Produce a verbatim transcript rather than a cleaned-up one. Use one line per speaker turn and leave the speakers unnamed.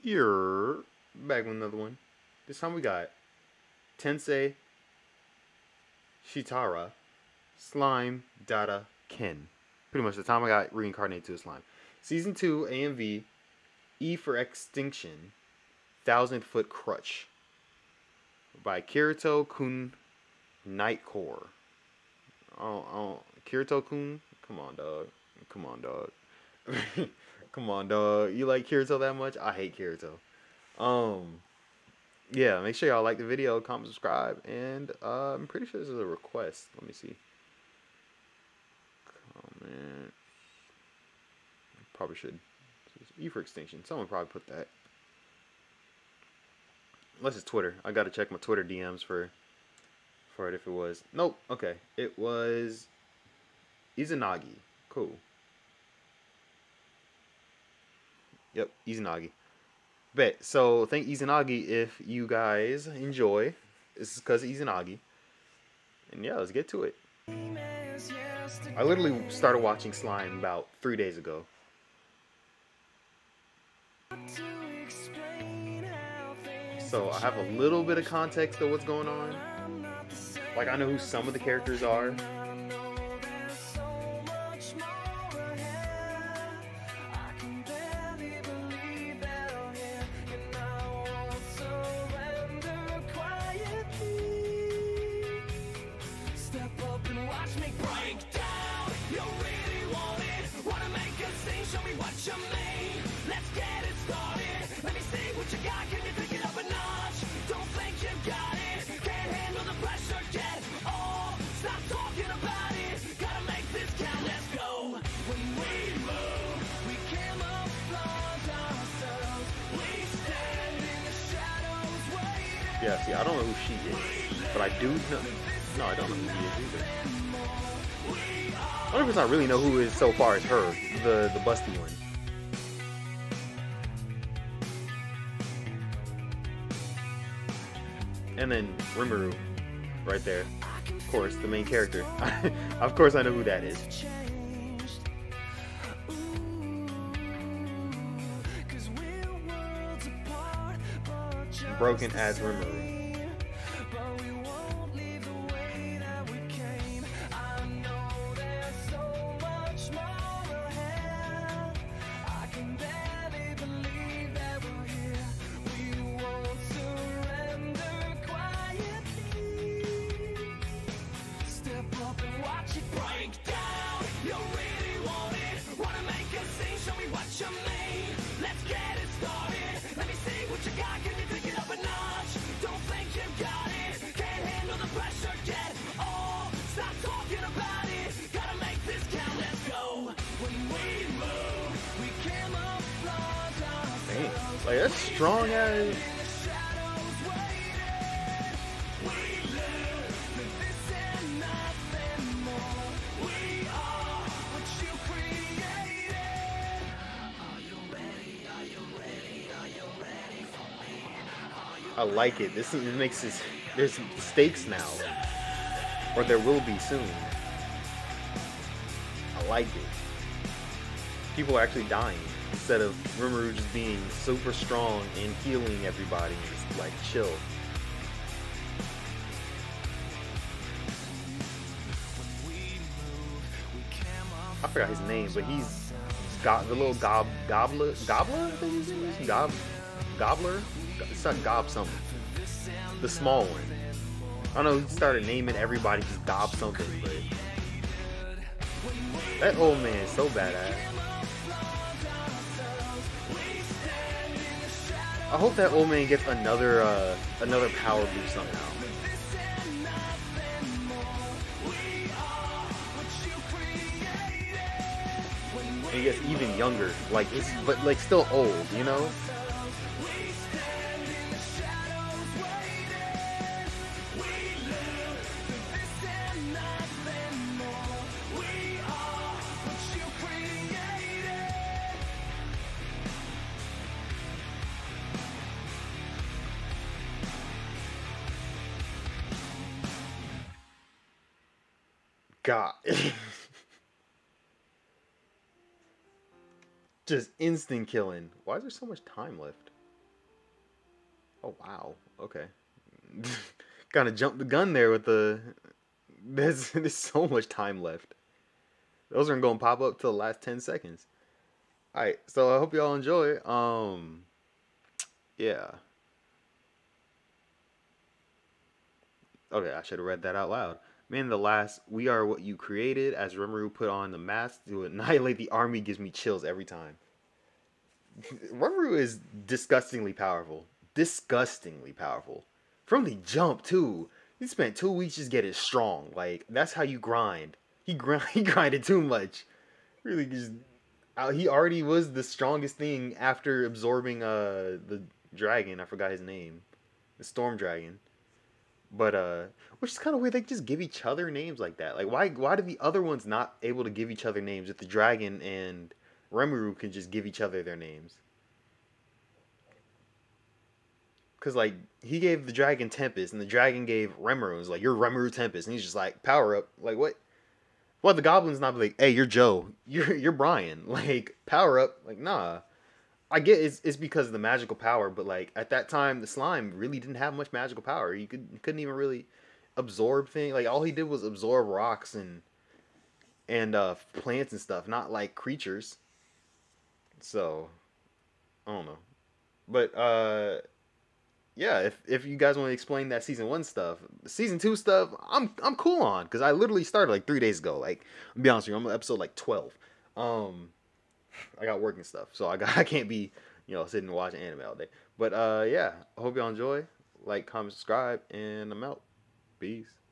Here, back with another one. This time we got Tensei Shitara, Slime, Datta, Ken. Pretty much the time I got reincarnated to a slime. Season two, A M V, E for Extinction, Thousand Foot Krutch. By Kirito Kun Nightcore. Oh, oh, Kirito Kun? Come on, dog. Come on, dog. Come on, dog. You like Kirito that much? I hate Kirito. Um, yeah, make sure y'all like the video, comment, subscribe, and uh, I'm pretty sure this is a request. Let me see. Comment. Probably should. E for Extinction. Someone probably put that. Unless it's Twitter. I gotta check my Twitter D Ms for for it if it was. Nope. Okay. It was Izanagi. Cool. Yep, Izanagi. Bet. So thank Izanagi if you guys enjoy. This is because of Izanagi. And yeah, let's get to it. I literally started watching Slime about three days ago. So I have a little bit of context of what's going on. Like, I know who some of the characters are. Yeah, see, I don't know who she is, but I do know. No, I don't know who she is either. The only person I really know who is so far is her, the the busty one. And then Rimuru, right there. Of course, the main character. Of course, I know who that is. Broken as Rimuru. Like, that's strong as. I like it. This is, it makes this. There's stakes now, or there will be soon. I like it. People are actually dying. Instead of Rimuru just being super strong and healing everybody and just like chill. I forgot his name, but he's, he's got the little gob gobbler gobbler. I think his name is gob gobbler. It's not gob something. The small one. I don't know. He started naming everybody just gob something, but that old man is so badass. I hope that old man gets another uh, another power boost somehow. And he gets even younger, like it's but like still old, you know? God. Just instant killing. Why is there so much time left? Oh wow. Okay. Kind of jumped the gun there with the. There's there's so much time left. Those aren't gonna pop up till the last ten seconds. All right. So I hope y'all enjoy. Um. Yeah. Okay. I should have read that out loud. Man, the last we are what you created. As Rimuru put on the mask to annihilate the army, gives me chills every time. Rimuru is disgustingly powerful. Disgustingly powerful. From the jump too. He spent two weeks just getting strong. Like that's how you grind. He grind. He grinded too much. Really, just uh, he already was the strongest thing after absorbing uh the dragon. I forgot his name. The storm dragon. But uh, which is kind of weird. They just give each other names like that. Like why? Why do the other ones not able to give each other names if the dragon and Rimuru can just give each other their names? Cause like he gave the dragon Tempest, and the dragon gave Rimuru. It's like you're Rimuru Tempest, and he's just like power up. Like what? Well, the goblin's not like, hey, you're Joe. You're you're Brian. Like power up. Like nah. I get it's it's because of the magical power, but like at that time, the slime really didn't have much magical power. You could you couldn't even really absorb things. Like all he did was absorb rocks and and uh plants and stuff, not like creatures. So I don't know, but uh yeah, if if you guys want to explain that season one stuff, season two stuff, I'm I'm cool on because I literally started like three days ago. Like, I'll be honest with you, I'm on episode like twelve. Um, I got work and stuff, so I got I can't be you know sitting and watching anime all day. But uh, yeah, I hope y'all enjoy. Like, comment, subscribe, and I'm out. Peace.